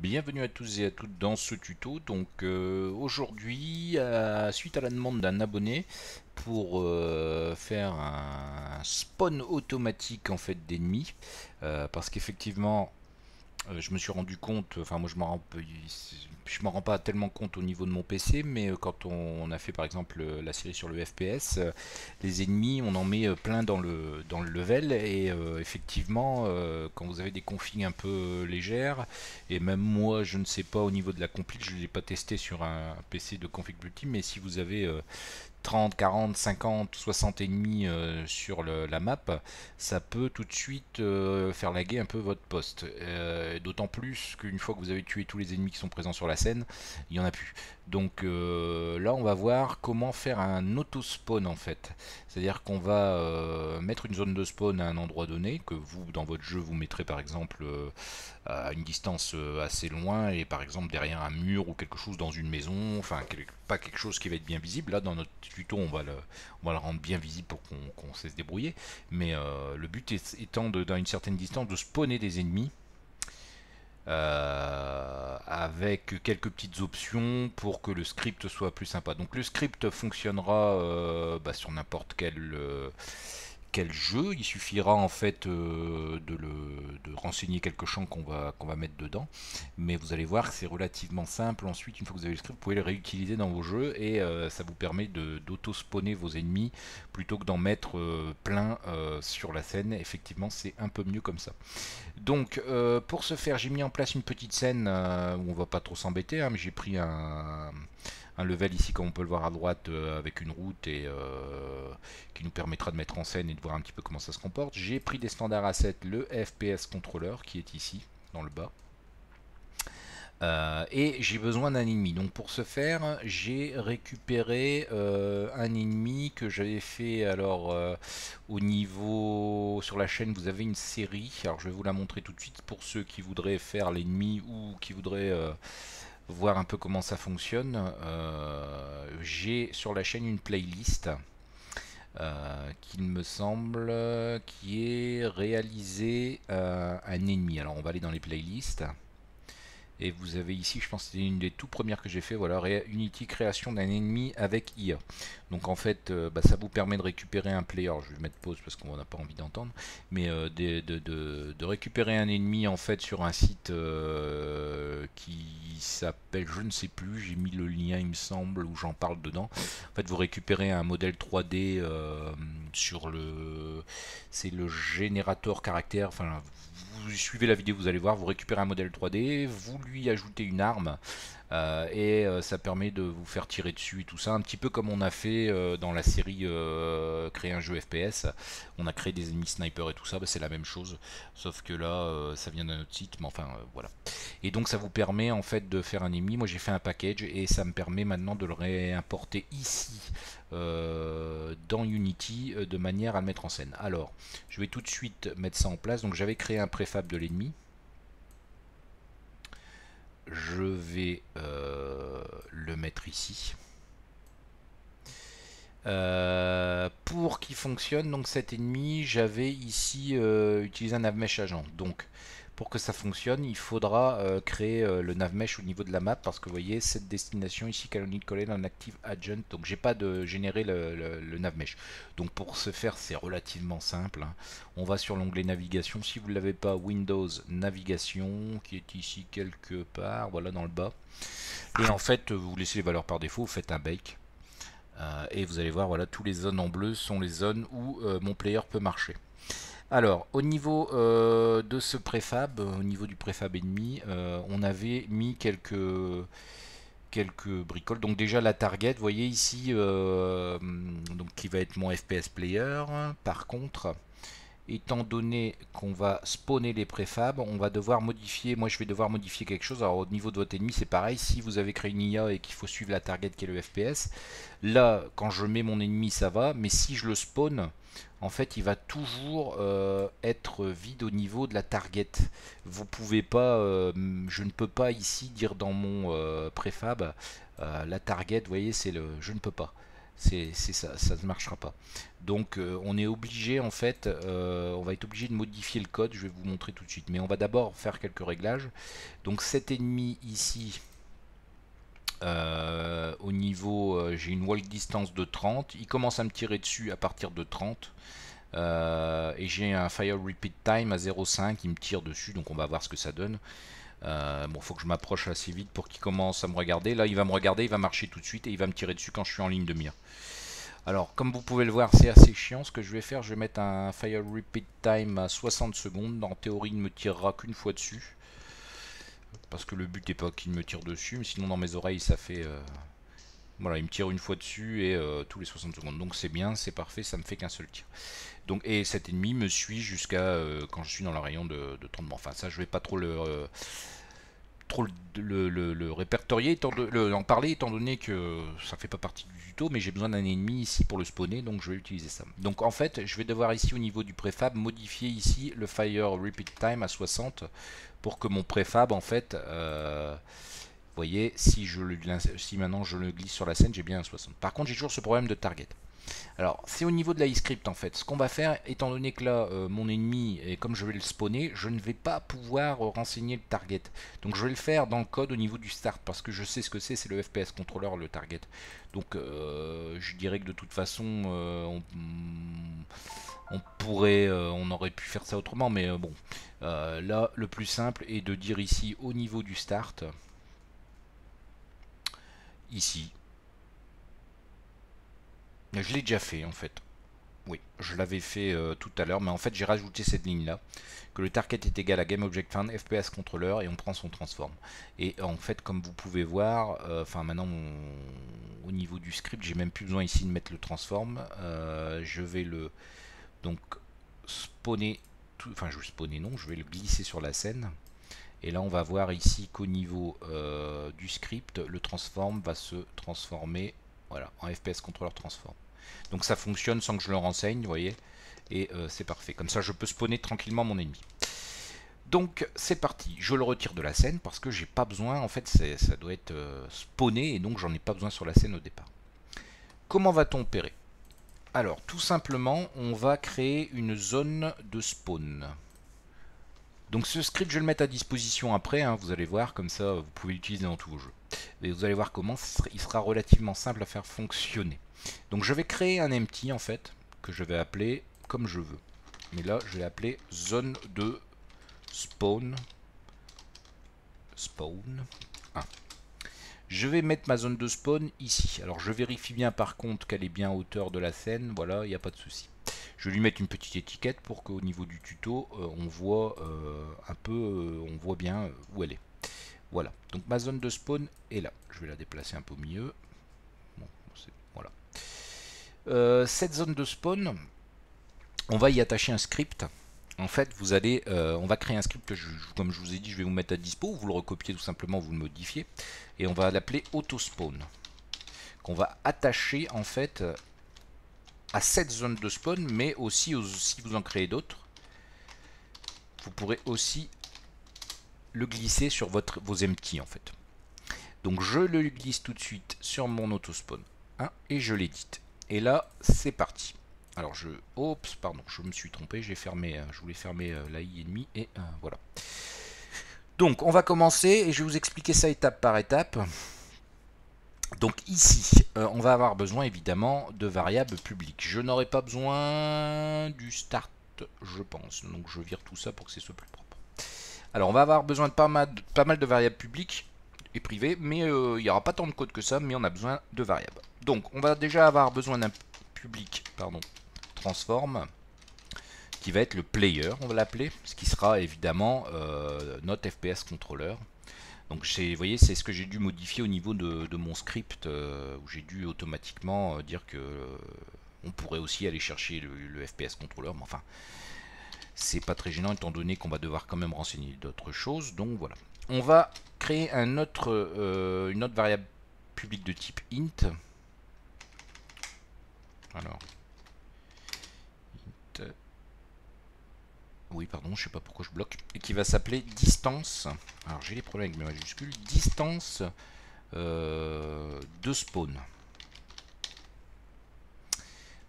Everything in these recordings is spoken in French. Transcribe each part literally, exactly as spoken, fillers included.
Bienvenue à tous et à toutes dans ce tuto. Donc euh, aujourd'hui, euh, suite à la demande d'un abonné pour euh, faire un spawn automatique en fait d'ennemis, euh, parce qu'effectivement euh, je me suis rendu compte, enfin moi je m'en rends, je m'en rends pas tellement compte au niveau de mon P C, mais euh, quand on, on a fait par exemple euh, la série sur le F P S, euh, les ennemis on en met euh, plein dans le, dans le level, et euh, effectivement euh, quand vous avez des configs un peu légères, et même moi je ne sais pas au niveau de la compile, je ne l'ai pas testé sur un P C de config multi, mais si vous avez euh, trente, quarante, cinquante, soixante ennemis euh, sur le, la map, ça peut tout de suite euh, faire laguer un peu votre poste. Euh, D'autant plus qu'une fois que vous avez tué tous les ennemis qui sont présents sur la scène, il n'y en a plus. Donc euh, là, on va voir comment faire un auto-spawn en fait. C'est-à-dire qu'on va euh, mettre une zone de spawn à un endroit donné, que vous, dans votre jeu, vous mettrez par exemple euh, à une distance euh, assez loin, et par exemple derrière un mur ou quelque chose dans une maison, enfin pas quelque chose qui va être bien visible. Là dans notre tuto on va le, on va le rendre bien visible pour qu'on qu'on sait se débrouiller, mais euh, le but est, étant de, dans une certaine distance de spawner des ennemis euh, avec quelques petites options pour que le script soit plus sympa. Donc le script fonctionnera euh, bah, sur n'importe quel euh, quel jeu. Il suffira en fait euh, de, le, de renseigner quelques champs qu'on va, qu'on va mettre dedans. Mais vous allez voir que c'est relativement simple. Ensuite, une fois que vous avez le script, vous pouvez le réutiliser dans vos jeux, et euh, ça vous permet d'auto-spawner vos ennemis plutôt que d'en mettre euh, plein euh, sur la scène. Effectivement, c'est un peu mieux comme ça. Donc, euh, pour ce faire, j'ai mis en place une petite scène euh, où on va pas trop s'embêter, hein, mais j'ai pris un un level ici comme on peut le voir à droite euh, avec une route, et euh, qui nous permettra de mettre en scène et de voir un petit peu comment ça se comporte. J'ai pris des standards assets, le F P S controller qui est ici dans le bas. Euh, et j'ai besoin d'un ennemi. Donc pour ce faire, j'ai récupéré euh, un ennemi que j'avais fait. Alors euh, au niveau sur la chaîne, vous avez une série. Alors je vais vous la montrer tout de suite pour ceux qui voudraient faire l'ennemi ou qui voudraient euh, voir un peu comment ça fonctionne. Euh, j'ai sur la chaîne une playlist euh, qu'il me semble qui est réalisée euh, un ennemi. Alors on va aller dans les playlists. Et vous avez ici, je pense que c'est une des tout premières que j'ai fait, voilà, Unity création d'un ennemi avec I A. Donc en fait, euh, bah, ça vous permet de récupérer un player. Je vais mettre pause parce qu'on n'a pas envie d'entendre, mais euh, de, de, de, de récupérer un ennemi en fait sur un site euh, qui s'appelle, je ne sais plus, j'ai mis le lien il me semble où j'en parle dedans. En fait, vous récupérez un modèle trois D euh, sur le, c'est le générateur caractère. Enfin, vous suivez la vidéo, vous allez voir, vous récupérez un modèle trois D, vous lui ajoutez une arme, euh, et euh, ça permet de vous faire tirer dessus et tout ça, un petit peu comme on a fait euh, dans la série euh, créer un jeu F P S. On a créé des ennemis snipers et tout ça, bah, c'est la même chose, sauf que là euh, ça vient d'un autre site, mais enfin euh, voilà. Et donc ça vous permet en fait de faire un ennemi. Moi j'ai fait un package et ça me permet maintenant de le réimporter ici euh, dans Unity euh, de manière à le mettre en scène. Alors je vais tout de suite mettre ça en place. Donc j'avais créé un préfab de l'ennemi. Je vais euh, le mettre ici. Euh, pour qu'il fonctionne, donc cet ennemi, j'avais ici euh, utilisé un navmesh agent. Donc pour que ça fonctionne, il faudra euh, créer euh, le navmesh au niveau de la map, parce que vous voyez cette destination ici, canonical collé dans active agent. Donc j'ai pas de générer le, le, le navmesh. Donc pour ce faire, c'est relativement simple, hein. On va sur l'onglet navigation. Si vous ne l'avez pas, Windows navigation, qui est ici quelque part, voilà dans le bas. Et en fait, vous laissez les valeurs par défaut, vous faites un bake. Euh, et vous allez voir, voilà, tous les zones en bleu sont les zones où euh, mon player peut marcher. Alors, au niveau euh, de ce préfab, au niveau du préfab ennemi, euh, on avait mis quelques, quelques bricoles. Donc déjà la target, vous voyez ici, euh, donc qui va être mon F P S player. Par contre, étant donné qu'on va spawner les préfabs, on va devoir modifier, moi je vais devoir modifier quelque chose. Alors au niveau de votre ennemi c'est pareil, si vous avez créé une I A et qu'il faut suivre la target qui est le F P S, là quand je mets mon ennemi ça va, mais si je le spawn, en fait il va toujours euh, être vide au niveau de la target. Vous pouvez pas, euh, je ne peux pas ici dire dans mon euh, préfab, euh, la target, vous voyez c'est le, je ne peux pas. C'est ça, ça ne marchera pas. Donc euh, on est obligé en fait, euh, on va être obligé de modifier le code, je vais vous montrer tout de suite. Mais on va d'abord faire quelques réglages. Donc cet ennemi ici, euh, au niveau, euh, j'ai une walk distance de trente, il commence à me tirer dessus à partir de trente. Euh, et j'ai un fire repeat time à zéro virgule cinq, il me tire dessus, donc on va voir ce que ça donne. Euh, bon, faut que je m'approche assez vite pour qu'il commence à me regarder. Là, il va me regarder, il va marcher tout de suite et il va me tirer dessus quand je suis en ligne de mire. Alors, comme vous pouvez le voir, c'est assez chiant. Ce que je vais faire, je vais mettre un fire repeat time à soixante secondes. En théorie, il ne me tirera qu'une fois dessus. Parce que le but n'est pas qu'il me tire dessus, mais sinon dans mes oreilles, ça fait... Euh... Voilà, il me tire une fois dessus et euh, tous les soixante secondes. Donc c'est bien, c'est parfait, ça me fait qu'un seul tir. Donc, et cet ennemi me suit jusqu'à euh, quand je suis dans le rayon de, de trente. Enfin, ça, je vais pas trop le... Euh, trop le, le, le répertorier, étant de, le, en parler, étant donné que ça fait pas partie du tuto, mais j'ai besoin d'un ennemi ici pour le spawner, donc je vais utiliser ça. Donc en fait, je vais devoir ici au niveau du préfab modifier ici le fire repeat time à soixante pour que mon préfab en fait, euh, vous voyez, si, je le, si maintenant je le glisse sur la scène, j'ai bien un soixante. Par contre, j'ai toujours ce problème de target. Alors, c'est au niveau de l'iScript en fait. Ce qu'on va faire, étant donné que là, euh, mon ennemi, et comme je vais le spawner, je ne vais pas pouvoir euh, renseigner le target. Donc je vais le faire dans le code au niveau du start, parce que je sais ce que c'est, c'est le F P S controller, le target. Donc euh, je dirais que de toute façon, euh, on, on pourrait, euh, on aurait pu faire ça autrement, mais euh, bon. Euh, là, le plus simple est de dire ici, au niveau du start, ici, je l'ai déjà fait en fait. Oui, je l'avais fait euh, tout à l'heure, mais en fait j'ai rajouté cette ligne-là, que le target est égal à GameObjectFound, F P S controller, et on prend son transform. Et en fait, comme vous pouvez voir, enfin euh, maintenant, on, au niveau du script, j'ai même plus besoin ici de mettre le transform. Euh, je vais le donc spawner, tout, enfin je vais spawner non, je vais le glisser sur la scène. Et là, on va voir ici qu'au niveau euh, du script, le transform va se transformer, voilà, en F P S controller transform. Donc ça fonctionne sans que je le renseigne, vous voyez, et euh, c'est parfait. Comme ça, je peux spawner tranquillement mon ennemi. Donc c'est parti, je le retire de la scène parce que j'ai pas besoin, en fait, ça doit être euh, spawné et donc j'en ai pas besoin sur la scène au départ. Comment va-t-on opérer? Alors, tout simplement, on va créer une zone de spawn. Donc ce script, je vais le mettre à disposition après, hein, vous allez voir, comme ça, vous pouvez l'utiliser dans tous vos jeux. Et vous allez voir comment il sera relativement simple à faire fonctionner. Donc je vais créer un empty en fait, que je vais appeler comme je veux. Mais là, je vais l'appeler zone de spawn. Spawn un. Je vais mettre ma zone de spawn ici. Alors je vérifie bien par contre qu'elle est bien à hauteur de la scène. Voilà, il n'y a pas de souci. Je vais lui mettre une petite étiquette pour qu'au niveau du tuto, euh, on voit euh, un peu, euh, on voit bien où elle est. Voilà. Donc ma zone de spawn est là. Je vais la déplacer un peu au milieu. Bon, voilà. Euh, cette zone de spawn, on va y attacher un script. En fait, vous allez, euh, on va créer un script que, je, comme je vous ai dit, je vais vous mettre à dispo. Vous le recopiez tout simplement, vous le modifiez, et on va l'appeler autospawn. Qu'on va attacher en fait à cette zone de spawn, mais aussi aux, si vous en créez d'autres, vous pourrez aussi le glisser sur votre, vos empty en fait. Donc je le glisse tout de suite sur mon autospawn un et je l'édite. Et là, c'est parti. Alors je, oups, pardon, je me suis trompé, j'ai fermé, je voulais fermer l'A I ennemi et euh, voilà. Donc on va commencer et je vais vous expliquer ça étape par étape. Donc ici, euh, on va avoir besoin évidemment de variables publiques. Je n'aurai pas besoin du start, je pense. Donc je vire tout ça pour que ce soit plus propre. Alors on va avoir besoin de pas mal de, pas mal de variables publiques et privées, mais euh, il n'y aura pas tant de code que ça, mais on a besoin de variables. Donc on va déjà avoir besoin d'un public, pardon, transform, qui va être le player, on va l'appeler, ce qui sera évidemment euh, notre F P S controller. Donc vous voyez, c'est ce que j'ai dû modifier au niveau de, de mon script, euh, où j'ai dû automatiquement euh, dire que euh, on pourrait aussi aller chercher le, le F P S controller, mais enfin, c'est pas très gênant étant donné qu'on va devoir quand même renseigner d'autres choses. Donc voilà. On va créer un autre, euh, une autre variable publique de type int. Alors, int. Oui, pardon, je sais pas pourquoi je bloque. Et qui va s'appeler distance. Alors j'ai des problèmes avec mes majuscules. Distance euh, de spawn.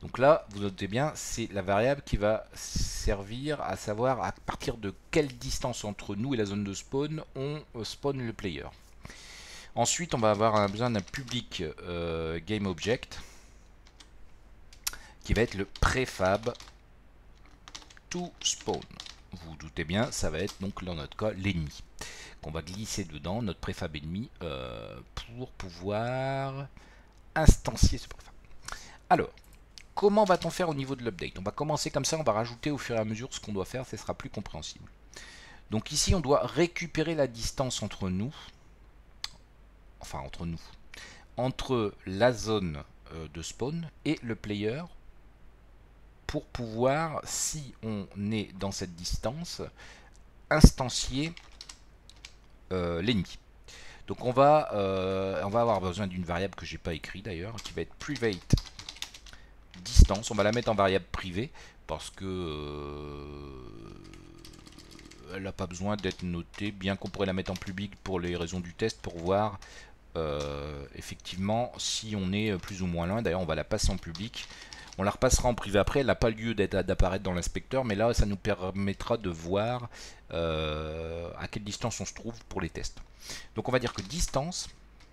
Donc là, vous notez bien, c'est la variable qui va servir à savoir à partir de quelle distance entre nous et la zone de spawn on spawn le player. Ensuite, on va avoir un, besoin d'un public euh, GameObject qui va être le préfab toSpawn. Vous vous doutez bien, ça va être donc dans notre cas l'ennemi qu'on va glisser dedans, notre préfab ennemi, euh, pour pouvoir instancier ce préfab. Alors, comment va-t-on faire au niveau de l'update? On va commencer comme ça, on va rajouter au fur et à mesure ce qu'on doit faire, ce sera plus compréhensible. Donc ici, on doit récupérer la distance entre nous, enfin entre nous, entre la zone euh, de spawn et le player, pour pouvoir, si on est dans cette distance, instancier euh, l'ennemi. Donc on va, euh, on va avoir besoin d'une variable que j'ai pas écrit d'ailleurs, qui va être private distance. On va la mettre en variable privée parce que euh, elle n'a pas besoin d'être notée, bien qu'on pourrait la mettre en public pour les raisons du test, pour voir euh, effectivement si on est plus ou moins loin. D'ailleurs on va la passer en public. On la repassera en privé après, elle n'a pas lieu d'apparaître dans l'inspecteur, mais là ça nous permettra de voir euh, à quelle distance on se trouve pour les tests. Donc on va dire que distance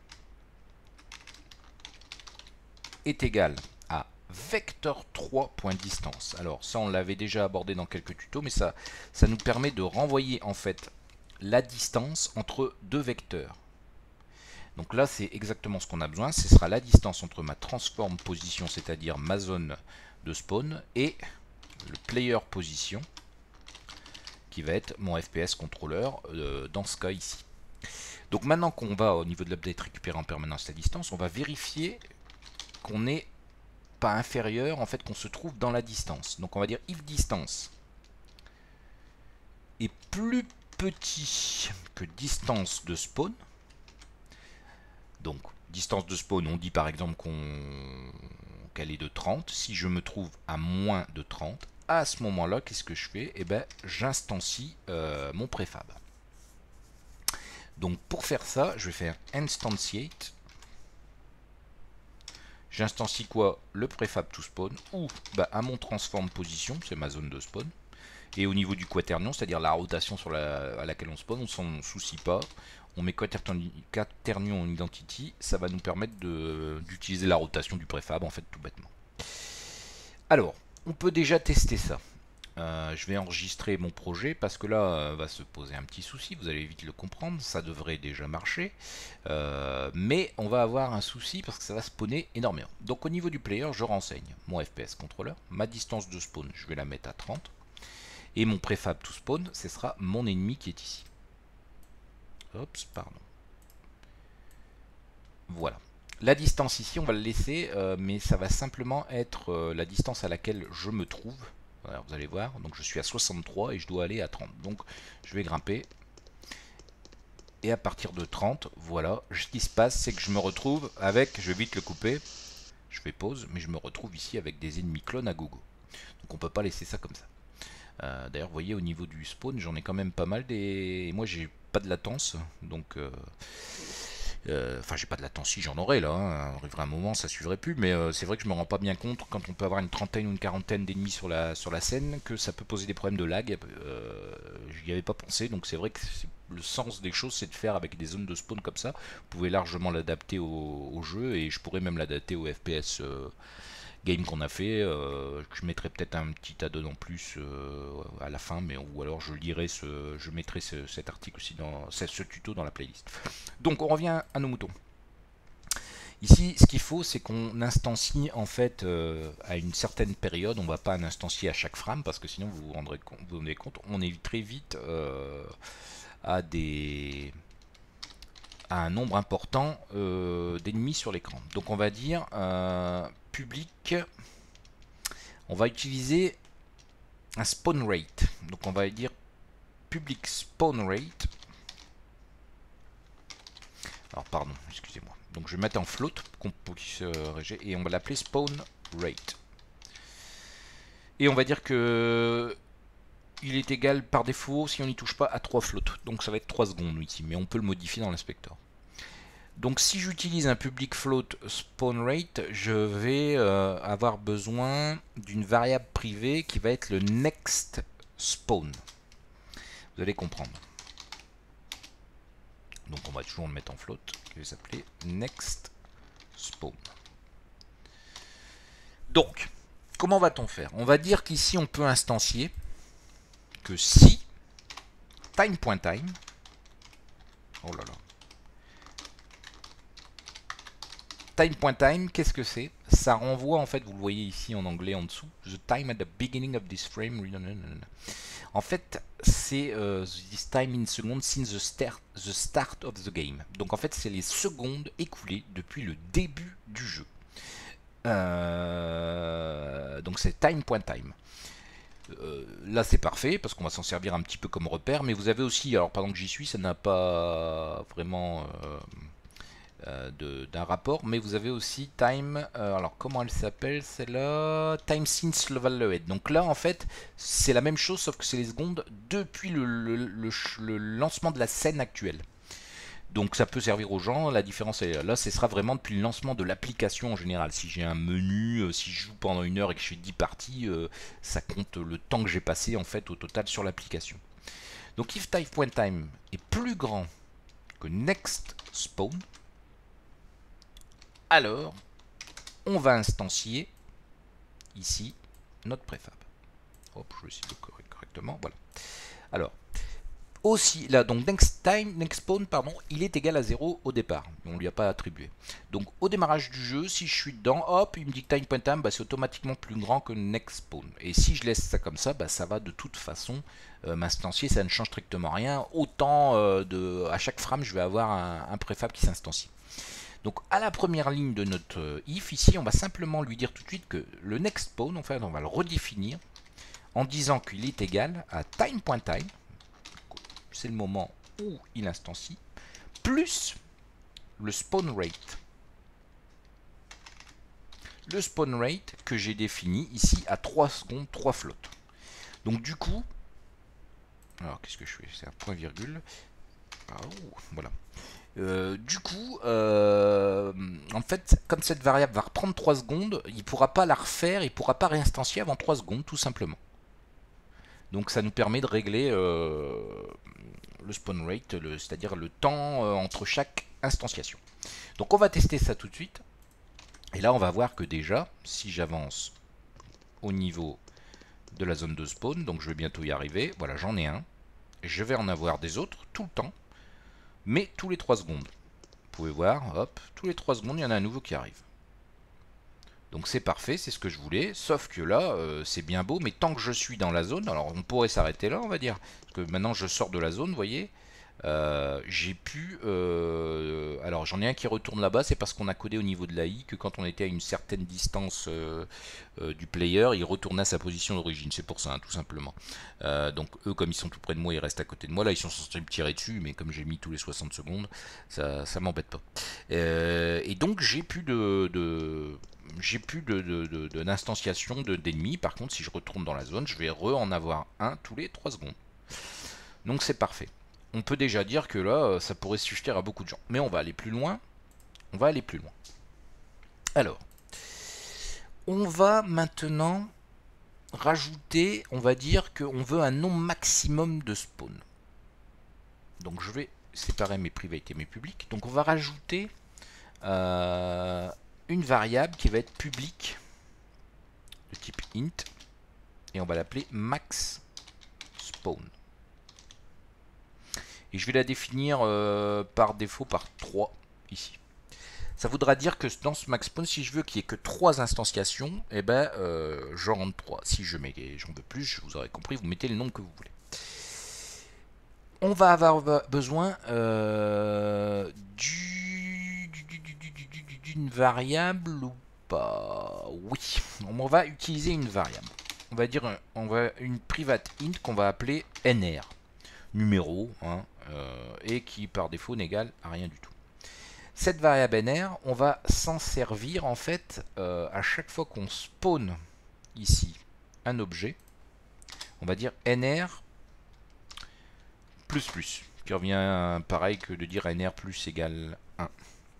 est égale à vecteur trois.distance. Alors ça on l'avait déjà abordé dans quelques tutos, mais ça, ça nous permet de renvoyer en fait la distance entre deux vecteurs. Donc là, c'est exactement ce qu'on a besoin. Ce sera la distance entre ma transform position, c'est-à-dire ma zone de spawn, et le player position, qui va être mon F P S contrôleur euh, dans ce cas ici. Donc maintenant qu'on va au niveau de l'update récupérer en permanence la distance, on va vérifier qu'on n'est pas inférieur, en fait qu'on se trouve dans la distance. Donc on va dire if distance est plus petit que distance de spawn. Donc, distance de spawn, on dit par exemple qu'on qu'elle est de trente. Si je me trouve à moins de trente, à ce moment-là, qu'est-ce que je fais? Eh bien, j'instancie euh, mon préfab. Donc, pour faire ça, je vais faire instantiate. J'instancie quoi? Le préfab toSpawn, ou bah, à mon transform position, c'est ma zone de spawn. Et au niveau du quaternion, c'est-à-dire la rotation sur la, à laquelle on spawn, on s'en soucie pas. On met quaternion identity, ça va nous permettre d'utiliser la rotation du préfab, en fait, tout bêtement. Alors, on peut déjà tester ça. Euh, je vais enregistrer mon projet parce que là, euh, va se poser un petit souci, vous allez vite le comprendre, ça devrait déjà marcher. Euh, mais on va avoir un souci parce que ça va spawner énormément. Donc au niveau du player, je renseigne mon F P S controller, ma distance de spawn, je vais la mettre à trente. Et mon préfab toSpawn, ce sera mon ennemi qui est ici. Oups, pardon. Voilà. La distance ici, on va le laisser, euh, mais ça va simplement être euh, la distance à laquelle je me trouve. Voilà, vous allez voir, donc je suis à soixante-trois et je dois aller à trente. Donc je vais grimper. Et à partir de trente, voilà, ce qui se passe, c'est que je me retrouve avec, je vais vite le couper, je fais pause, mais je me retrouve ici avec des ennemis clones à gogo. Donc on peut pas laisser ça comme ça. Euh, D'ailleurs, vous voyez, au niveau du spawn, j'en ai quand même pas mal. Des... Moi, j'ai pas de latence, donc... Euh... Euh, enfin, j'ai pas de latence, si j'en aurais là, hein. Arriverait un moment, ça suivrait plus, mais euh, c'est vrai que je me rends pas bien compte quand on peut avoir une trentaine ou une quarantaine d'ennemis sur la, sur la scène, que ça peut poser des problèmes de lag. Euh, J'y avais pas pensé, donc c'est vrai que le sens des choses, c'est de faire avec des zones de spawn comme ça. Vous pouvez largement l'adapter au, au jeu, et je pourrais même l'adapter au F P S euh, game qu'on a fait. Euh, je mettrai peut-être un petit add-on en plus euh, à la fin, mais ou alors je lirai ce, je mettrai ce, cet article aussi dans ce, ce tuto dans la playlist. Donc on revient à nos moutons. Ici, ce qu'il faut, c'est qu'on instancie en fait euh, à une certaine période. On ne va pas un instancier à chaque frame parce que sinon vous vous rendrez compte, vous rendez compte on est très vite euh, à des à un nombre important euh, d'ennemis sur l'écran. Donc on va dire euh, public, on va utiliser un spawn rate. Donc on va dire public spawn rate. Alors pardon, excusez-moi. Donc je vais mettre en float qu'on puisse euh, réger et on va l'appeler spawn rate. Et on va dire que il est égal par défaut si on n'y touche pas à trois floats. Donc ça va être trois secondes ici, mais on peut le modifier dans l'inspecteur. Donc si j'utilise un public float spawn rate, je vais euh, avoir besoin d'une variable privée qui va être le next spawn. Vous allez comprendre. Donc on va toujours le mettre en float, qui va s'appeler next spawn. Donc, comment va-t-on faire? On va dire qu'ici on peut instancier que si time.time, oh là là, time.time, qu'est-ce que c'est? Ça renvoie, en fait, vous le voyez ici en anglais en dessous, the time at the beginning of this frame. En fait, c'est uh, this time in seconds since the start, the start of the game. Donc en fait, c'est les secondes écoulées depuis le début du jeu. Euh, donc c'est time.time. Euh, là c'est parfait parce qu'on va s'en servir un petit peu comme repère, mais vous avez aussi, alors pendant que j'y suis, ça n'a pas vraiment euh, euh, d'un rapport, mais vous avez aussi time, euh, alors comment elle s'appelle celle-là, time since level ahead. Donc là en fait c'est la même chose sauf que c'est les secondes depuis le, le, le, le lancement de la scène actuelle. Donc ça peut servir aux gens, la différence est là, ce sera vraiment depuis le lancement de l'application en général. Si j'ai un menu, euh, si je joue pendant une heure et que je fais dix parties, euh, ça compte le temps que j'ai passé en fait au total sur l'application. Donc if type.time est plus grand que next spawn, alors on va instancier ici notre préfab. Hop, je vais essayer de le corriger correctement, voilà. Alors, aussi, là, donc next time, next spawn, pardon, il est égal à zéro au départ. On ne lui a pas attribué. Donc au démarrage du jeu, si je suis dedans, hop, il me dit que time.time, bah, c'est automatiquement plus grand que next spawn. Et si je laisse ça comme ça, bah, ça va de toute façon euh, m'instancier, ça ne change strictement rien. Autant euh, de, à chaque frame, je vais avoir un, un préfab qui s'instancie. Donc à la première ligne de notre euh, if, ici, on va simplement lui dire tout de suite que le next spawn, en fait, on va le redéfinir en disant qu'il est égal à time.time. C'est le moment où il instancie, plus le spawn rate. Le spawn rate que j'ai défini ici à trois secondes, trois flottes. Donc du coup, alors qu'est-ce que je fais? C'est un point virgule. Ah, oh, voilà. Euh, du coup, euh, en fait, comme cette variable va reprendre trois secondes, il ne pourra pas la refaire, il ne pourra pas réinstancier avant trois secondes, tout simplement. Donc ça nous permet de régler euh, le spawn rate, c'est-à-dire le temps euh, entre chaque instanciation. Donc on va tester ça tout de suite. Et là on va voir que déjà, si j'avance au niveau de la zone de spawn, donc je vais bientôt y arriver, voilà j'en ai un. Je vais en avoir des autres tout le temps, mais tous les trois secondes. Vous pouvez voir, hop, tous les trois secondes il y en a un nouveau qui arrive. Donc c'est parfait, c'est ce que je voulais, sauf que là, euh, c'est bien beau, mais tant que je suis dans la zone, alors on pourrait s'arrêter là, on va dire, parce que maintenant je sors de la zone, vous voyez, euh, j'ai pu, euh, alors j'en ai un qui retourne là-bas, c'est parce qu'on a codé au niveau de l'A I que quand on était à une certaine distance euh, euh, du player, il retournait à sa position d'origine, c'est pour ça, hein, tout simplement. Euh, donc eux, comme ils sont tout près de moi, ils restent à côté de moi, là ils sont censés me tirer dessus, mais comme j'ai mis tous les soixante secondes, ça, ça m'embête pas. Euh, et donc j'ai plus de... de j'ai plus de, de, de, de d'instanciation d'ennemis. Par contre, si je retourne dans la zone, je vais re en avoir un tous les trois secondes. Donc c'est parfait. On peut déjà dire que là, ça pourrait suffire à beaucoup de gens. Mais on va aller plus loin. On va aller plus loin. Alors, on va maintenant rajouter, on va dire qu'on veut un nombre maximum de spawn. Donc je vais séparer mes privés et mes publics. Donc on va rajouter euh, une variable qui va être publique de type int et on va l'appeler max spawn. Et je vais la définir euh, par défaut par trois ici. Ça voudra dire que dans ce max spawn, si je veux qu'il n'y ait que trois instanciations, eh ben, euh, j'en rentre trois. Si je mets, j'en veux plus, je vous aurais compris, vous mettez le nombre que vous voulez. On va avoir besoin euh, du, du, du, du, du, du, d'une variable ou pas? Oui, on va utiliser une variable. On va dire on va une private int qu'on va appeler nr, numéro, hein, euh, et qui par défaut n'égale à rien du tout. Cette variable nr, on va s'en servir en fait euh, à chaque fois qu'on spawn ici un objet. On va dire nr plus plus, qui revient pareil que de dire nr plus égale un.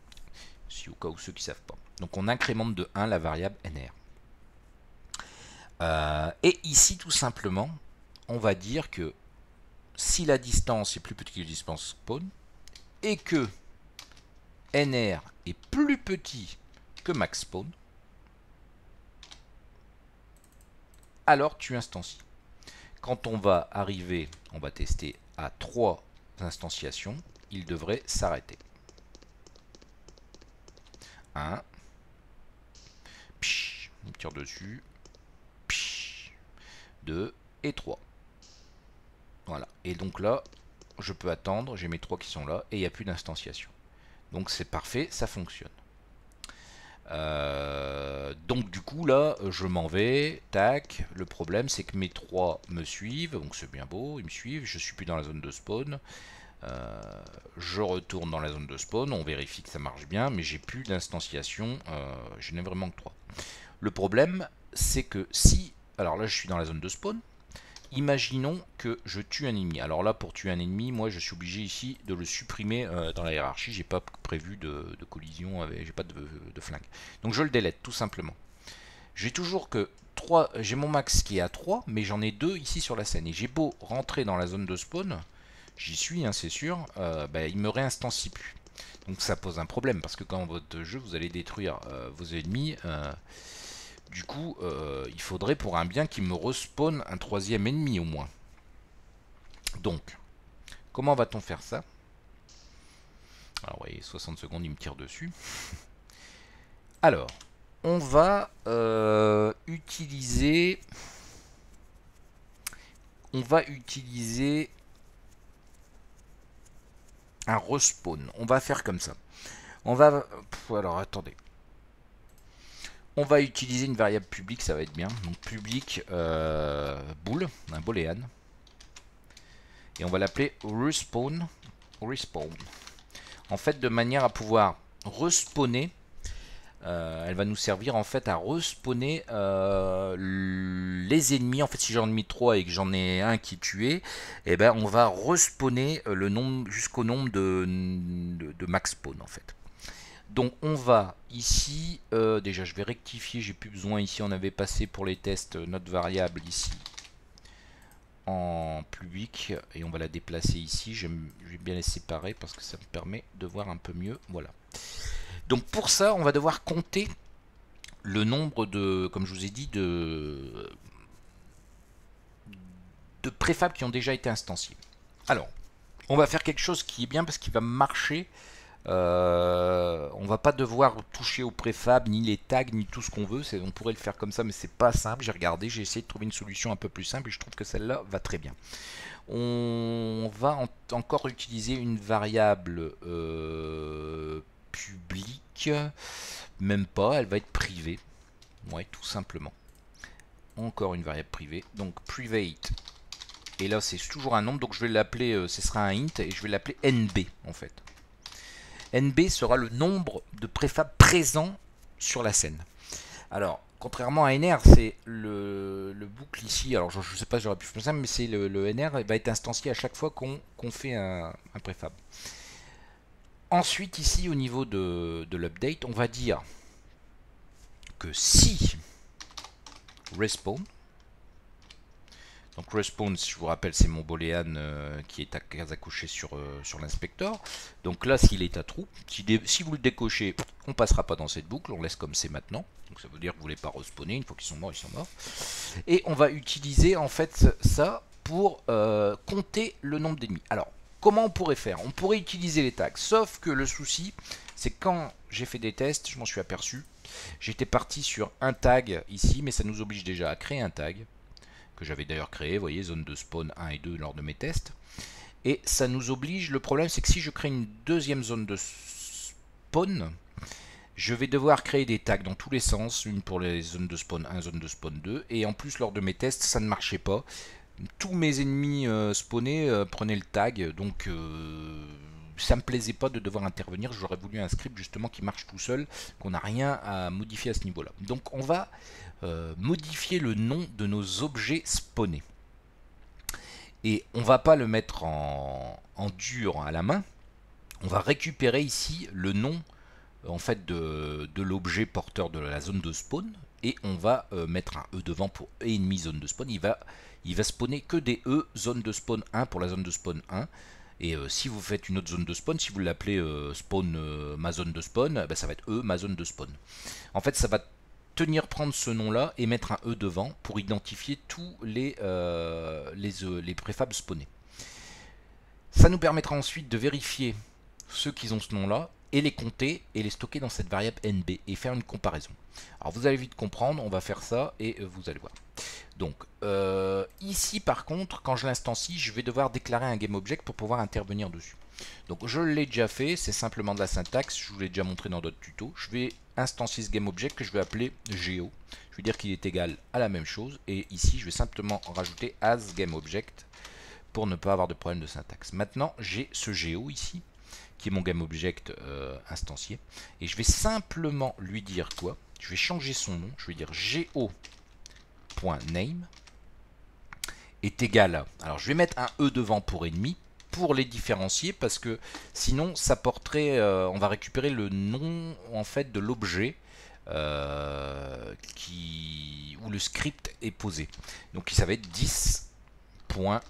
si au cas où ceux qui ne savent pas. Donc on incrémente de un la variable N R. Euh, et ici, tout simplement, on va dire que si la distance est plus petite que la distance spawn, et que N R est plus petit que max spawn, alors tu instancies. Quand on va arriver, on va tester à trois instanciations, il devrait s'arrêter. un, on tire dessus, deux et trois. Voilà, et donc là, je peux attendre, j'ai mes trois qui sont là, et il n'y a plus d'instanciation. Donc c'est parfait, ça fonctionne. Euh, donc du coup là je m'en vais, tac, le problème c'est que mes trois me suivent, donc c'est bien beau, ils me suivent, je suis plus dans la zone de spawn, euh, je retourne dans la zone de spawn, on vérifie que ça marche bien, mais j'ai plus d'instanciation, euh, je n'ai vraiment que trois. Le problème c'est que si, alors là je suis dans la zone de spawn, imaginons que je tue un ennemi. Alors là, pour tuer un ennemi, moi je suis obligé ici de le supprimer euh, dans la hiérarchie. J'ai pas prévu de, de collision, avec, j'ai pas de, de flingue. Donc je le délète tout simplement. J'ai toujours que trois, j'ai mon max qui est à trois, mais j'en ai deux ici sur la scène. Et j'ai beau rentrer dans la zone de spawn, j'y suis, hein, c'est sûr, euh, bah, il me réinstancie plus. Donc ça pose un problème, parce que quand votre jeu, vous allez détruire euh, vos ennemis... Euh, Du coup, euh, il faudrait pour un bien qu'il me respawn un troisième ennemi au moins. Donc, comment va-t-on faire ça? Alors, vous voyez, soixante secondes, il me tire dessus. Alors, on va euh, utiliser... On va utiliser un respawn. On va faire comme ça. On va... Pff, alors, attendez. On va utiliser une variable publique, ça va être bien. Donc public euh, bool, un boolean. Et on va l'appeler respawn. Respawn. En fait, de manière à pouvoir respawner, euh, elle va nous servir en fait à respawner euh, les ennemis. En fait, si j'en ai mis trois et que j'en ai un qui est tué, eh ben on va respawner le nombre jusqu'au nombre de, de, de max spawn en fait. Donc on va ici, euh, déjà je vais rectifier, j'ai plus besoin ici, on avait passé pour les tests notre variable ici en public et on va la déplacer ici, je vais bien les séparer parce que ça me permet de voir un peu mieux, voilà. Donc pour ça on va devoir compter le nombre de, comme je vous ai dit, de, de préfabs qui ont déjà été instanciés. Alors, on va faire quelque chose qui est bien parce qu'il va marcher. Euh, on va pas devoir toucher au préfab, ni les tags, ni tout ce qu'on veut. On pourrait le faire comme ça, mais c'est pas simple. J'ai regardé, j'ai essayé de trouver une solution un peu plus simple et je trouve que celle-là va très bien. On va en encore utiliser une variable euh, publique, même pas, elle va être privée. Ouais, tout simplement. Encore une variable privée. Donc private. Et là, c'est toujours un nombre, donc je vais l'appeler, euh, ce sera un int et je vais l'appeler N B en fait. N B sera le nombre de préfabs présents sur la scène. Alors, contrairement à N R, c'est le, le boucle ici, alors je ne sais pas si j'aurais pu faire ça, mais c'est le, le N R va être instancié à chaque fois qu'on qu'on fait un, un préfab. Ensuite, ici, au niveau de, de l'update, on va dire que si respawn, donc respawn, si je vous rappelle, c'est mon boolean euh, qui est à case à cocher sur, euh, sur l'inspecteur. Donc là, s'il est à true, si, si vous le décochez, on ne passera pas dans cette boucle, on laisse comme c'est maintenant. Donc ça veut dire que vous ne voulez pas respawner, une fois qu'ils sont morts, ils sont morts. Et on va utiliser en fait ça pour euh, compter le nombre d'ennemis. Alors, comment on pourrait faire? On pourrait utiliser les tags, sauf que le souci, c'est quand j'ai fait des tests, je m'en suis aperçu, j'étais parti sur un tag ici, mais ça nous oblige déjà à créer un tag, que j'avais d'ailleurs créé, vous voyez, zone de spawn un et deux lors de mes tests. Et ça nous oblige, le problème c'est que si je crée une deuxième zone de spawn, je vais devoir créer des tags dans tous les sens, une pour les zones de spawn un, zone de spawn deux, et en plus lors de mes tests ça ne marchait pas. Tous mes ennemis euh, spawnés euh, prenaient le tag, donc euh, ça me plaisait pas de devoir intervenir. J'aurais voulu un script justement qui marche tout seul, qu'on n'a rien à modifier à ce niveau là. Donc on va euh, modifier le nom de nos objets spawnés. Et on va pas le mettre en, en dur à la main, on va récupérer ici le nom en fait de, de l'objet porteur de la zone de spawn, et on va euh, mettre un E devant pour E ennemi zone de spawn. Il va, il va spawner que des E zone de spawn un pour la zone de spawn un. Et euh, si vous faites une autre zone de spawn, si vous l'appelez euh, spawn euh, ma zone de spawn, ben ça va être E ma zone de spawn. En fait, ça va tenir prendre ce nom-là et mettre un E devant pour identifier tous les, euh, les, euh, les préfabs spawnés. Ça nous permettra ensuite de vérifier ceux qui ont ce nom-là et les compter et les stocker dans cette variable N B et faire une comparaison. Alors vous allez vite comprendre, on va faire ça et vous allez voir. Donc euh, ici par contre, quand je l'instancie, je vais devoir déclarer un GameObject pour pouvoir intervenir dessus. Donc je l'ai déjà fait, c'est simplement de la syntaxe, je vous l'ai déjà montré dans d'autres tutos. Je vais instancier ce GameObject que je vais appeler Geo. Je vais dire qu'il est égal à la même chose et ici je vais simplement rajouter as GameObject pour ne pas avoir de problème de syntaxe. Maintenant j'ai ce Geo ici qui est mon GameObject euh, instancié et je vais simplement lui dire quoi? Je vais changer son nom, je vais dire geo.name est égal à, alors je vais mettre un E devant pour ennemi pour les différencier parce que sinon ça porterait, euh, on va récupérer le nom en fait de l'objet euh, qui où le script est posé. Donc ça va être dix.name.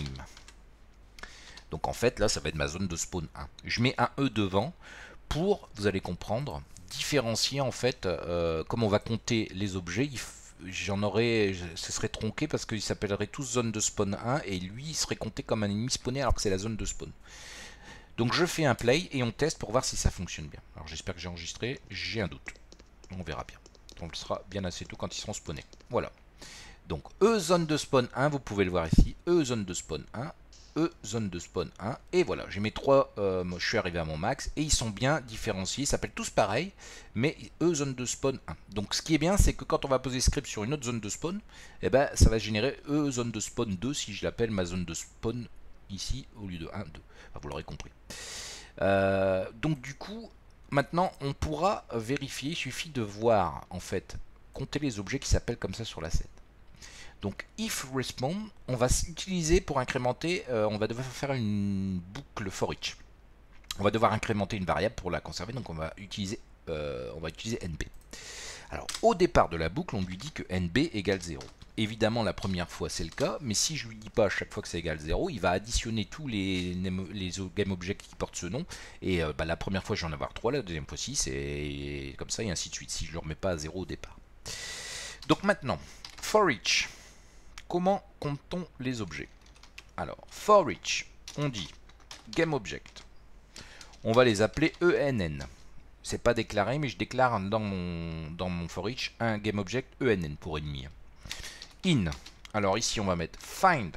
Donc en fait là ça va être ma zone de spawn un. Je mets un E devant pour, vous allez comprendre, différencier en fait, euh, comme on va compter les objets, j'en aurais, ce serait tronqué parce qu'il s'appellerait tous zone de spawn un et lui il serait compté comme un ennemi spawné alors que c'est la zone de spawn. Donc je fais un play et on teste pour voir si ça fonctionne bien. Alors j'espère que j'ai enregistré, j'ai un doute. On verra bien. On le sera bien assez tôt quand ils seront spawnés. Voilà. Donc E zone de spawn un, vous pouvez le voir ici, E zone de spawn un, E zone de spawn un, et voilà, j'ai mes trois, euh, je suis arrivé à mon max, et ils sont bien différenciés, ils s'appellent tous pareil, mais E zone de spawn un. Donc ce qui est bien, c'est que quand on va poser script sur une autre zone de spawn, eh ben, ça va générer E zone de spawn deux si je l'appelle ma zone de spawn ici, au lieu de un, deux. Enfin, vous l'aurez compris. Euh, donc du coup, maintenant, on pourra vérifier, il suffit de voir, en fait, compter les objets qui s'appellent comme ça sur la scène. Donc if respawn, on va utiliser pour incrémenter, euh, on va devoir faire une boucle for each. On va devoir incrémenter une variable pour la conserver, donc on va utiliser, euh, on va utiliser N B. Alors au départ de la boucle, on lui dit que N B égale zéro. Évidemment la première fois c'est le cas, mais si je lui dis pas à chaque fois que c'est égal zéro, il va additionner tous les, les GameObjects qui portent ce nom, et euh, bah, la première fois je vais en avoir trois, la deuxième fois six, et comme ça et ainsi de suite, si je ne le remets pas à zéro au départ. Donc maintenant, for each. Comment compte-t-on les objets? Alors, for each, on dit GameObject. On va les appeler E N N. C'est pas déclaré, mais je déclare dans mon, dans mon for each un GameObject E N N pour ennemi. In. Alors ici, on va mettre find.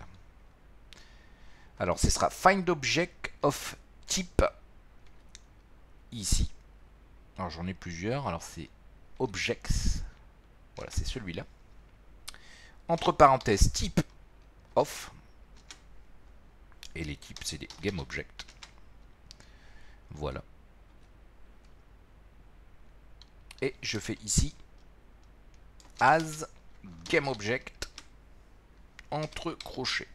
Alors, ce sera find object of type ici. Alors, j'en ai plusieurs. Alors, c'est objects. Voilà, c'est celui-là. Entre parenthèses, type of, et les types c'est des GameObject. Voilà. Et je fais ici as GameObject entre crochets.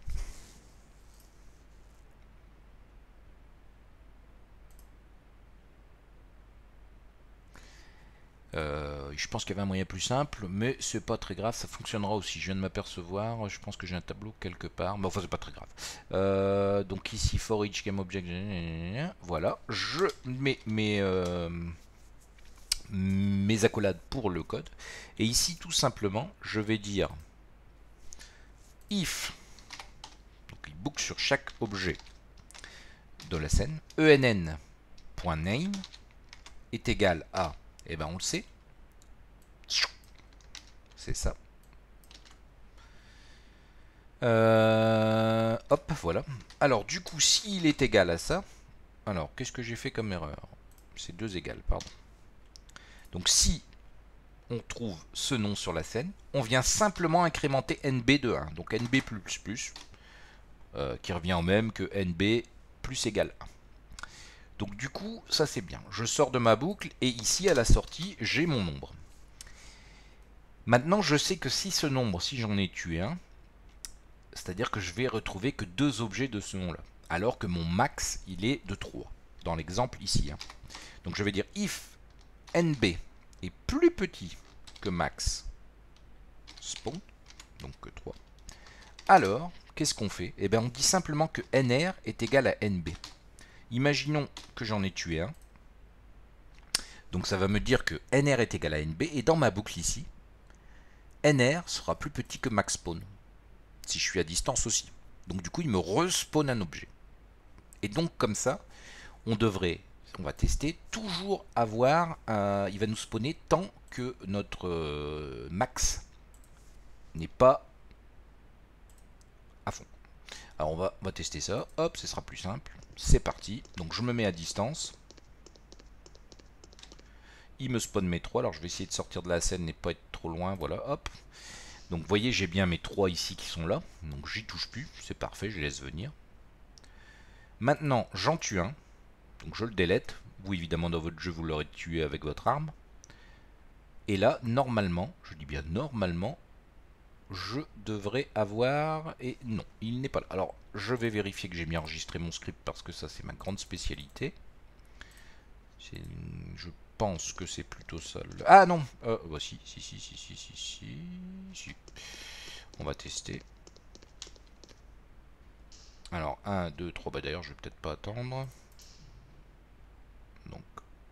Euh, je pense qu'il y avait un moyen plus simple, mais c'est pas très grave, ça fonctionnera aussi. Je viens de m'apercevoir, je pense que j'ai un tableau quelque part, mais enfin c'est pas très grave. Euh, donc ici for each GameObject, voilà, je mets mes, euh, mes accolades pour le code, et ici tout simplement, je vais dire if, donc il boucle sur chaque objet de la scène, enn.name est égal à, et eh ben on le sait, c'est ça. Euh, hop, voilà. Alors du coup, s'il est égal à ça, alors qu'est-ce que j'ai fait comme erreur? C'est deux égales, pardon. Donc si on trouve ce nom sur la scène, on vient simplement incrémenter N B de un. Donc N B plus plus, euh, qui revient au même que N B plus égale un. Donc du coup, ça c'est bien. Je sors de ma boucle et ici à la sortie, j'ai mon nombre. Maintenant, je sais que si ce nombre, si j'en ai tué un, c'est-à-dire que je vais retrouver que deux objets de ce nom-là, alors que mon max, il est de trois, dans l'exemple ici. Hein. Donc je vais dire if N B est plus petit que max spawn, donc que trois, alors qu'est-ce qu'on fait? Eh bien on dit simplement que N R est égal à N B. Imaginons que j'en ai tué un. Donc ça va me dire que N R est égal à N B, et dans ma boucle ici, N R sera plus petit que max spawn, si je suis à distance aussi. Donc du coup il me respawn un objet. Et donc comme ça, on devrait, on va tester, toujours avoir, un, il va nous spawner tant que notre euh, max n'est pas à fond. Alors on va, on va tester ça, hop, ce sera plus simple, c'est parti. Donc je me mets à distance, il me spawn mes trois, alors je vais essayer de sortir de la scène et pas être trop loin, voilà, hop. Donc vous voyez, j'ai bien mes trois ici qui sont là, donc j'y touche plus, c'est parfait, je les laisse venir. Maintenant, j'en tue un, donc je le délète, vous évidemment dans votre jeu vous l'aurez tué avec votre arme. Et là, normalement, je dis bien normalement, je devrais avoir... Et non, il n'est pas là. Alors, je vais vérifier que j'ai bien enregistré mon script parce que ça, c'est ma grande spécialité. Je pense que c'est plutôt ça. Le... Ah non euh, bah, si, si, si, si, si, si, si, si. On va tester. Alors, un, deux, trois, bah d'ailleurs, je vais peut-être pas attendre. Donc...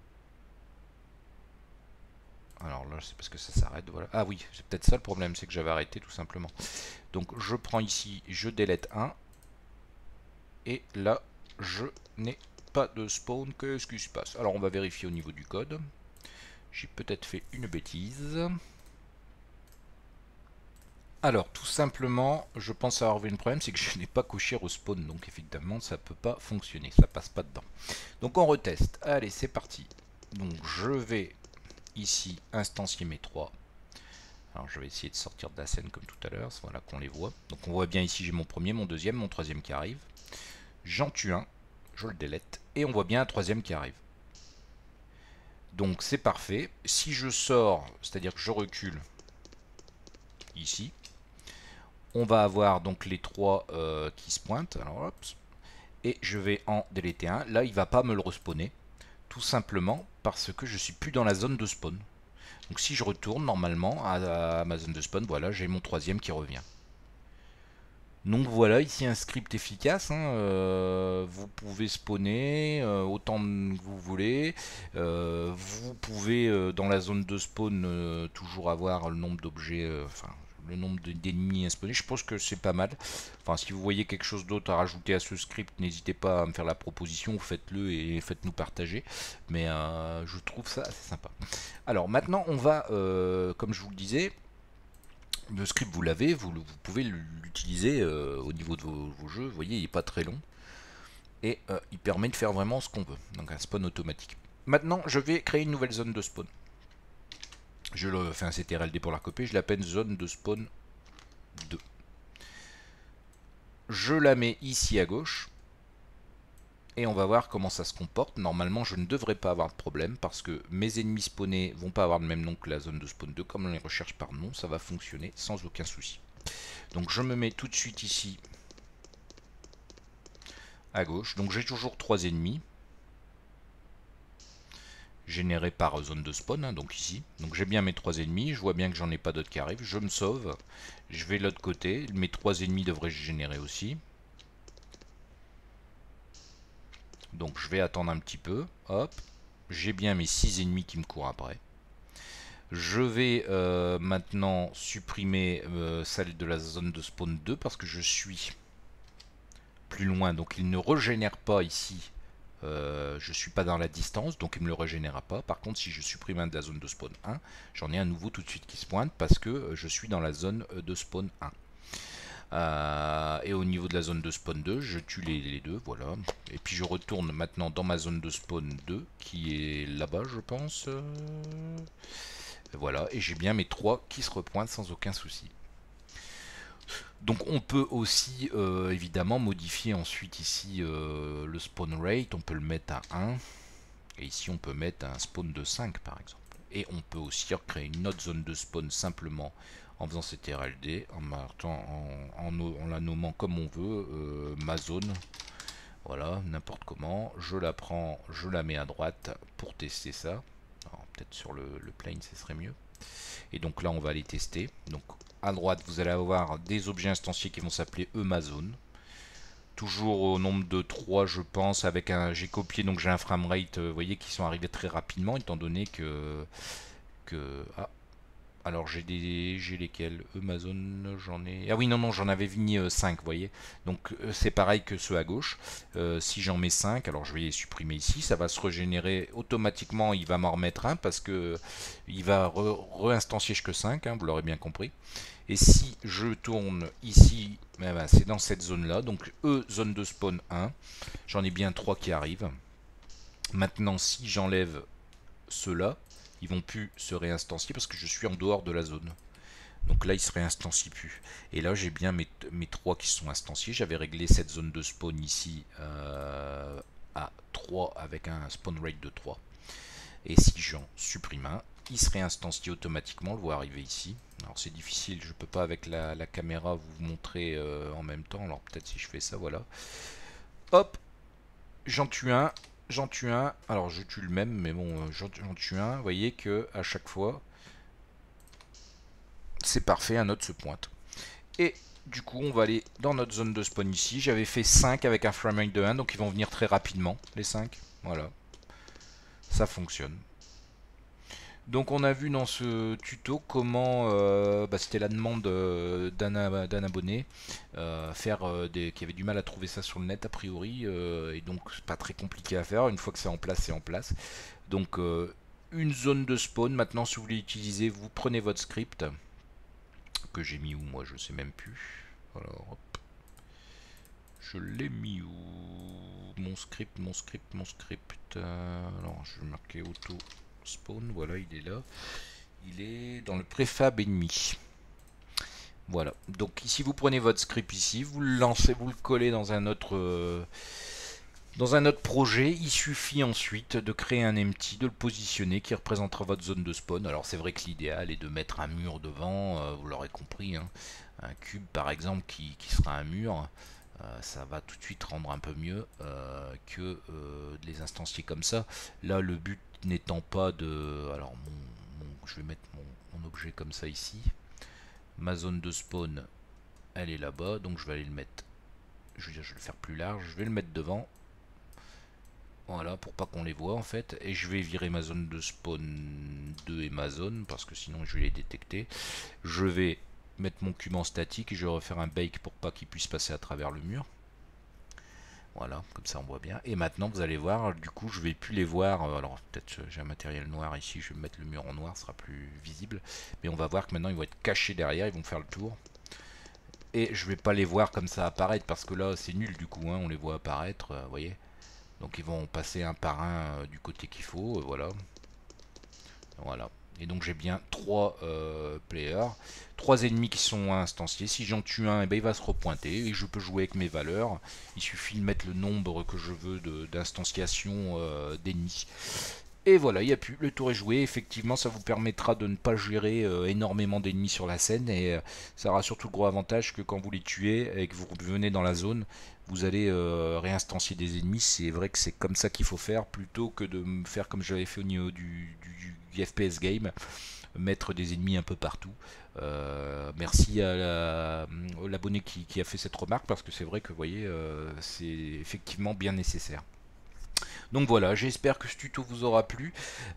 Alors là, c'est parce que ça s'arrête, voilà. Ah oui, c'est peut-être ça le problème, c'est que j'avais arrêté tout simplement. Donc je prends ici, je délète un. Et là, je n'ai pas de spawn. Qu'est-ce qui se passe? Alors on va vérifier au niveau du code. J'ai peut-être fait une bêtise. Alors tout simplement, je pense avoir vu un problème, c'est que je n'ai pas coché respawn. Donc évidemment, ça ne peut pas fonctionner, ça passe pas dedans. Donc on reteste. Allez, c'est parti. Donc je vais ici instancier mes trois. Alors je vais essayer de sortir de la scène comme tout à l'heure, voilà qu'on les voit. Donc on voit bien ici j'ai mon premier, mon deuxième, mon troisième qui arrive. J'en tue un, je le délète, et on voit bien un troisième qui arrive. Donc c'est parfait. Si je sors, c'est-à-dire que je recule ici, on va avoir donc les trois euh, qui se pointent. Alors hop, et je vais en déléter un. Là il va pas me le respawner, tout simplement parce que je suis plus dans la zone de spawn. Donc si je retourne normalement à, à ma zone de spawn, voilà, j'ai mon troisième qui revient. Donc voilà, ici un script efficace, hein, euh, vous pouvez spawner euh, autant que vous voulez, euh, vous pouvez euh, dans la zone de spawn euh, toujours avoir le nombre d'objets, euh, enfin le nombre d'ennemis à spawner, je pense que c'est pas mal. Enfin si vous voyez quelque chose d'autre à rajouter à ce script, n'hésitez pas à me faire la proposition, faites-le et faites-nous partager, mais euh, je trouve ça assez sympa. Alors maintenant on va, euh, comme je vous le disais, le script vous l'avez, vous, vous pouvez l'utiliser euh, au niveau de vos, vos jeux, vous voyez il n'est pas très long et euh, il permet de faire vraiment ce qu'on veut, donc un spawn automatique. Maintenant je vais créer une nouvelle zone de spawn. Je le fais un C T R L D pour la copier, je l'appelle zone de spawn deux. Je la mets ici à gauche et on va voir comment ça se comporte. Normalement je ne devrais pas avoir de problème parce que mes ennemis spawnés vont pas avoir le même nom que la zone de spawn deux, comme on les recherche par nom, ça va fonctionner sans aucun souci. Donc je me mets tout de suite ici à gauche. Donc j'ai toujours trois ennemis générés par zone de spawn, hein, donc ici. Donc j'ai bien mes trois ennemis, je vois bien que j'en ai pas d'autres qui arrivent. Je me sauve, je vais de l'autre côté. Mes trois ennemis devraient se générer aussi. Donc je vais attendre un petit peu. Hop, j'ai bien mes six ennemis qui me courent après. Je vais euh, maintenant supprimer euh, celle de la zone de spawn deux parce que je suis plus loin. Donc il ne régénère pas ici. Euh, je ne suis pas dans la distance, donc il ne me le régénérera pas. Par contre, si je supprime un de la zone de spawn un, j'en ai un nouveau tout de suite qui se pointe parce que je suis dans la zone de spawn un. Euh, et au niveau de la zone de spawn deux, je tue les, les deux, voilà. Et puis je retourne maintenant dans ma zone de spawn deux, qui est là-bas, je pense. Euh... Voilà, et j'ai bien mes trois qui se repointent sans aucun souci. Donc on peut aussi euh, évidemment modifier ensuite ici euh, le spawn rate, on peut le mettre à un, et ici on peut mettre un spawn de cinq par exemple. Et on peut aussi recréer une autre zone de spawn simplement en faisant C T R L D, en, en, en, en la nommant comme on veut, euh, ma zone. Voilà, n'importe comment, je la prends, je la mets à droite pour tester ça. Alors, peut-être sur le, le plane, ce serait mieux. Et donc là, on va aller tester. Donc à droite, vous allez avoir des objets instanciés qui vont s'appeler Amazon. Toujours au nombre de trois, je pense, avec un, j'ai copié, donc j'ai un framerate, vous voyez, qui sont arrivés très rapidement, étant donné que, que ah, alors j'ai des, j'ai lesquels, Amazon, j'en ai, ah oui, non, non, j'en avais mis euh, cinq, vous voyez, donc euh, c'est pareil que ceux à gauche, euh, si j'en mets cinq, alors je vais les supprimer ici, ça va se régénérer automatiquement, il va m'en remettre un, parce que il va re-instancier re jusque cinq, hein, vous l'aurez bien compris. Et si je tourne ici, eh ben, c'est dans cette zone-là. Donc E, zone de spawn un. J'en ai bien trois qui arrivent. Maintenant, si j'enlève ceux-là, ils vont plus se réinstancier parce que je suis en dehors de la zone. Donc là, ils se réinstancient plus. Et là, j'ai bien mes, mes trois qui sont instanciés. J'avais réglé cette zone de spawn ici euh, à trois avec un spawn rate de trois. Et si j'en supprime un, il se réinstancie automatiquement, le voit arriver ici. Alors c'est difficile, je peux pas avec la, la caméra vous montrer euh, en même temps, alors peut-être si je fais ça, voilà. Hop, j'en tue un, j'en tue un, alors je tue le même, mais bon, j'en tue un, vous voyez que à chaque fois, c'est parfait, un autre se pointe. Et du coup, on va aller dans notre zone de spawn ici, j'avais fait cinq avec un framerate de un, donc ils vont venir très rapidement, les cinq, voilà. Ça fonctionne. Donc on a vu dans ce tuto comment, euh, bah, c'était la demande euh, d'un abonné, euh, faire euh, des, qui avait du mal à trouver ça sur le net a priori, euh, et donc c'est pas très compliqué à faire, une fois que c'est en place, c'est en place. Donc euh, une zone de spawn, maintenant si vous voulez l'utiliser, vous prenez votre script, que j'ai mis où moi, je sais même plus. Alors hop, je l'ai mis où? Mon script, mon script, mon script, euh, alors je vais marquer auto spawn, voilà, il est là. Il est dans le préfab ennemi. Voilà. Donc ici vous prenez votre script ici, vous le lancez, vous le collez dans un autre euh, dans un autre projet. Il suffit ensuite de créer un empty, de le positionner qui représentera votre zone de spawn. Alors c'est vrai que l'idéal est de mettre un mur devant, euh, vous l'aurez compris, hein. Un cube par exemple qui, qui sera un mur. Euh, ça va tout de suite rendre un peu mieux euh, que euh, de les instancier comme ça. Là le but n'étant pas de... Alors mon, mon, je vais mettre mon, mon objet comme ça ici. Ma zone de spawn elle est là-bas, donc je vais aller le mettre, je veux dire, je vais le faire plus large, je vais le mettre devant. Voilà, pour pas qu'on les voit en fait. Et je vais virer ma zone de spawn deux et ma zone, parce que sinon je vais les détecter. Je vais mettre mon cube en statique et je vais refaire un bake pour pas qu'il puisse passer à travers le mur. Voilà, comme ça on voit bien. Et maintenant vous allez voir, du coup je vais plus les voir. Alors peut-être j'ai un matériel noir ici, je vais mettre le mur en noir, ce sera plus visible. Mais on va voir que maintenant ils vont être cachés derrière, ils vont faire le tour. Et je vais pas les voir comme ça apparaître, parce que là c'est nul du coup, hein, on les voit apparaître, vous voyez. Donc ils vont passer un par un euh, du côté qu'il faut, euh, voilà. Voilà. Et donc j'ai bien trois euh, players, trois ennemis qui sont instanciés. Si j'en tue un, et ben, il va se repointer et je peux jouer avec mes valeurs. Il suffit de mettre le nombre que je veux d'instanciation euh, d'ennemis. Et voilà, il n'y a plus, le tour est joué. Effectivement, ça vous permettra de ne pas gérer euh, énormément d'ennemis sur la scène. Et euh, ça aura surtout le gros avantage que quand vous les tuez et que vous revenez dans la zone, vous allez euh, réinstancier des ennemis. C'est vrai que c'est comme ça qu'il faut faire, plutôt que de faire comme j'avais fait au niveau du, du, du F P S game, mettre des ennemis un peu partout. Euh, merci à l'abonné qui, qui a fait cette remarque, parce que c'est vrai que vous voyez, euh, c'est effectivement bien nécessaire. Donc voilà, j'espère que ce tuto vous aura plu.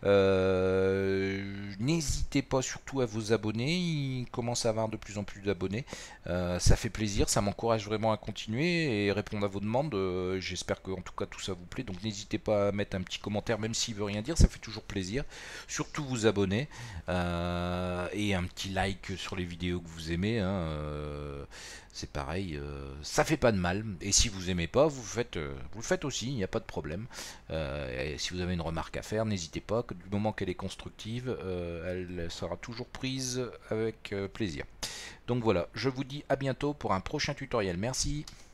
Euh, N'hésitez pas surtout à vous abonner, il commence à avoir de plus en plus d'abonnés. Euh, ça fait plaisir, ça m'encourage vraiment à continuer et répondre à vos demandes. Euh, j'espère que en tout cas tout ça vous plaît. Donc n'hésitez pas à mettre un petit commentaire, même s'il veut rien dire, ça fait toujours plaisir. Surtout vous abonner euh, et un petit like sur les vidéos que vous aimez. Hein, euh, c'est pareil, euh, ça fait pas de mal. Et si vous aimez pas, vous faites, euh, vous le faites aussi, il n'y a pas de problème. Euh, et si vous avez une remarque à faire, n'hésitez pas, que du moment qu'elle est constructive, euh, elle sera toujours prise avec euh, plaisir. Donc voilà, je vous dis à bientôt pour un prochain tutoriel. Merci.